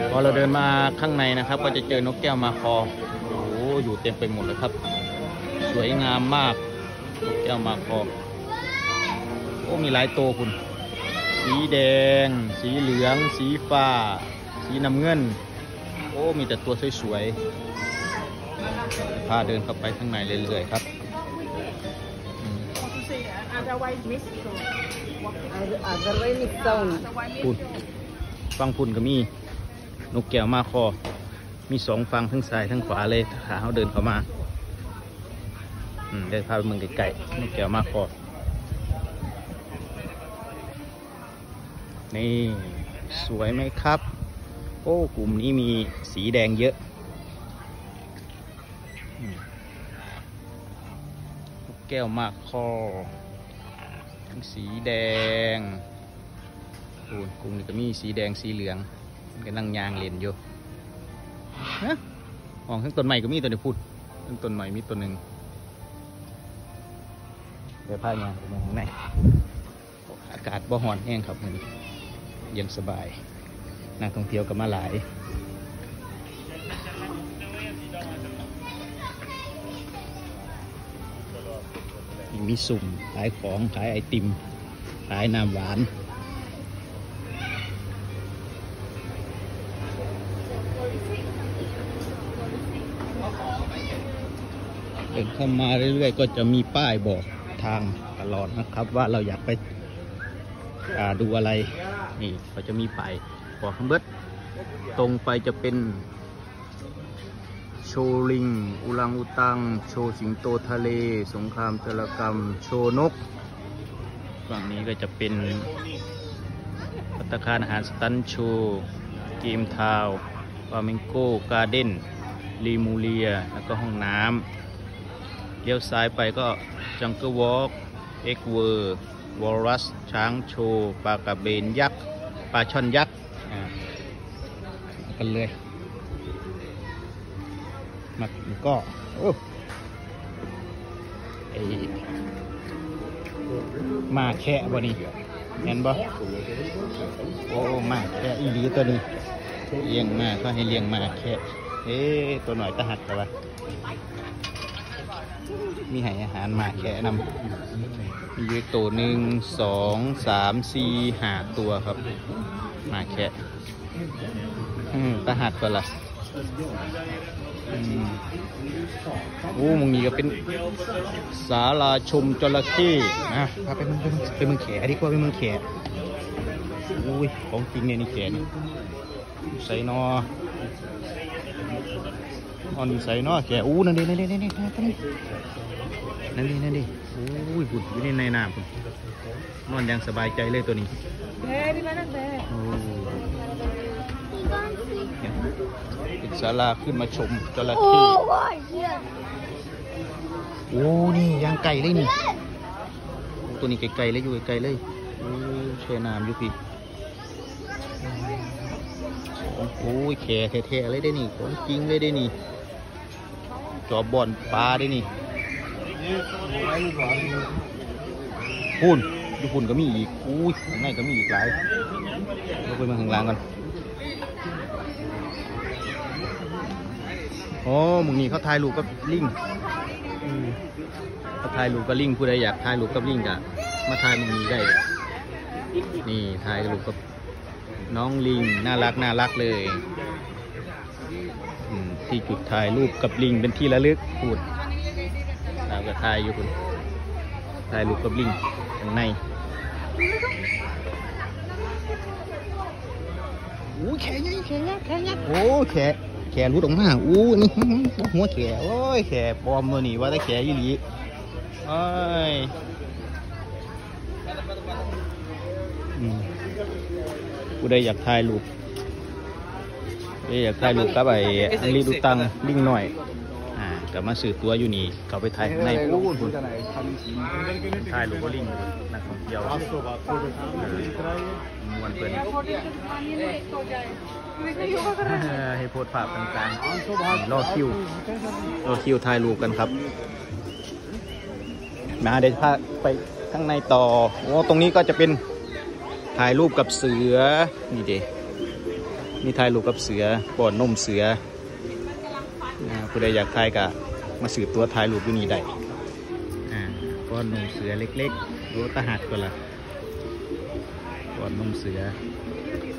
พอเราเดินมาข้างในนะครับ ก็จะเจอนกแก้วมาคอโอ้โหอยู่เต็มไปหมดเลยครับสวยงามมากนกแก้วมาคอโอ้มีหลายตัวคุณสีแดงสีเหลืองสีฟ้าสีน้ำเงินโอ้มีแต่ตัวสวยๆพาเดินเข้าไปข้างในเรื่อยๆครับพุ่นฟังพุ่นก็มีนกแก้วมาคอมีสองฝั่งทั้งซ้ายทั้งขวาเลยขาเขาเดินเข้ามาได้พาไปเมืองไกลๆนกแก้วมาคอนี่สวยไหมครับโอ้กลุ่มนี้มีสีแดงเยอะนกแก้วมาคอทั้งสีแดงโอ้กลุ่มนี้ก็มีสีแดงสีเหลืองมันก็นั่งยางเล่นอยู่ฮะมองข้างต้นใหม่ก็มีตัวเดียวพูดข้างต้นใหม่มีตัวหนึ่งเดี๋ยวพายางไปข้างในอากาศบ่ร้อนแห้งครับมันเย็นสบายนักท่องเที่ยวก็มาหลายมีสุ่มขายของขายไอติมขายน้ำหวานเดินเข้ามาเรื่อยๆก็จะมีป้ายบอกทางตลอดนะครับว่าเราอยากไปดูอะไรนี่เขาจะมีป้ายบอกข้างเบิดตรงไปจะเป็นโชว์ลิงอุรังอุตังโชว์สิงโตทะเลสงครามจรกรรมโชว์นกฝั่งนี้ก็จะเป็นภัตตาคารอาหารสตันโชว์เกมทาวฟามิงโกการ์เด้นลีมูเลียแล้วก็ห้องน้ำเลี้ยวซ้ายไปก็จังเกิลวอล์กเอ็กเวอร์วอลรัสช้างโชว์ปลากระเบนยักษ์ปลาช่อนยักษ์กันเลยมันก็มาแค่บ่นี่เห็นบ่โอ้มาแค่อีหลีตัวนี้เลี้ยงมาก็ให้เลี้ยงมาแค่ตัวหน่อยตะหัดกันวะมีให้อาหารมาแค่นำมีอยู่ตัวหนึ่งสองสามสี่ห้าตัวครับมาแค่ตะหัดกันละโอ้มึงนี่ก็เป็นศาลาชมจระเข้นะพาไปเมืองแขดีกว่าไปเมืองแขอุ้ยของจริงเนี่ยนี่แขนใส่นอนี่ใส่นอแขอู้นั่นดินั่นดิโอ้ยบุดอยู่ในน้ำนอนยังสบายใจเลยตัวนี้โอ้เป็นศาลาขึ้นมาชมจระเข้โอ้นี่ยางไก่เลยนี่ตัวนี้ไกลๆเลยอยู่ไกลๆเลยโอ้แช่น้ำอยู่พี่โอ้ยแข่แท้ๆเลยได้นี่ของจริงเลยได้นี่จอบบ่อนปลาได้นี่พุ่นดูพุ่นก็มีอีกอุ้ยข้างในก็มีอีกหลายเราไปมาข้างล่างกันโอ้มึงนี่เขาถ่ายรูปกับลิงเขาถ่ายรูปกับลิงผู้ใดอยากถ่ายรูปกับลิงกะมาถ่ายมึงนี่ได้นี่ถ่ายรูปกับน้องลิงน่ารักเลยที่จุดถ่ายรูปกับลิงเป็นที่ระลึกพูดเราก็ถ่ายอยู่คุณถ่ายรูปกับลิงข้างในโอ้แขนยักโอ้แขนรุดออกมาอู้นี่หัวแขนโอ้ยแขนปลอมตัวนี้ว่าแต่แขนยี่หลีโอ้ยกูได้อยากถ่ายรูปกับไอ้อังลีดูตังลิงหน่อยกับมาสื่อตัวอยู่นี่เขาไปถ่ายในพูดถ่ายรูปก็ลิงนักท่องเที่ยวมวนเปิดให้โพสภาพต่างๆรอคิวถ่ายรูปกันครับมาเดี๋ยวพาไปข้างในต่อโอ้ตรงนี้ก็จะเป็นถ่ายรูปกับเสือนี่เด้มีถ่ายรูปกับเสือป้อนนมเสือผู้ใดอยากถ่ายก็มาสืบตัวถ่ายรูปอยู่นี่ได้ป้อนนมเสือเล็กๆรู้ตาหัดก็ละป้อนนมเสือ